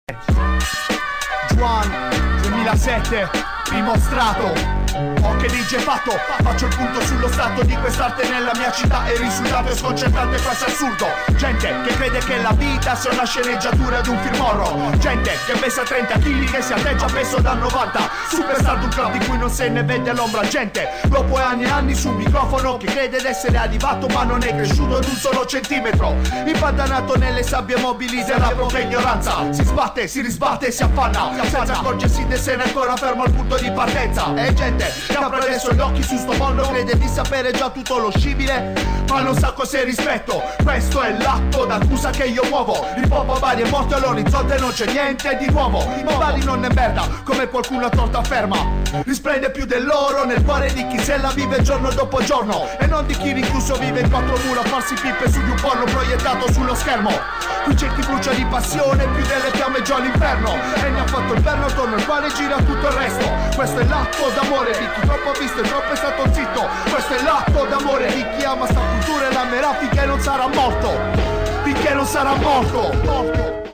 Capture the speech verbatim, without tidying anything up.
Juan duemilasette, primo strato. Ho che D J fatto, faccio il punto sullo stato di quest'arte nella mia città e il risultato è sconcertante, questo è assurdo. Gente che crede che la vita sia una sceneggiatura di un film horror. Gente che pesa trenta chili, che si atteggia peso da novanta. Superstar di un club di cui non se ne vede l'ombra. Gente dopo anni e anni su un microfono che crede d'essere arrivato ma non è cresciuto ad un solo centimetro. Impantanato nelle sabbie mobili della propria ignoranza. Si sbatte, si risbatte, si affanna senza accorgersi di essere ancora fermo al punto di partenza. E gente che apre adesso gli occhi su sto mondo, crede di sapere già tutto lo scibile ma non sa cos'è rispetto. Questo è l'atto d'accusa che io muovo. Il pop a vari è morto all'orizzonte, non c'è niente di nuovo. I bali non è merda come qualcuno a torta afferma. Risplende più dell'oro nel cuore di chi se la vive giorno dopo giorno e non di chi rinchiuso vive in quattro mura a farsi pippe su di un porno proiettato sullo schermo. Qui c'è chi brucia di passione più delle fiamme già all'inferno e ne ha fatto il perno attorno al quale gira tutto il resto. Questo è l'atto d'amore di chi troppo ha visto e troppo è stato zitto. Questo è l'atto d'amore di chi ama sta cultura e l'amerà finché non sarà morto. Finché non sarà morto.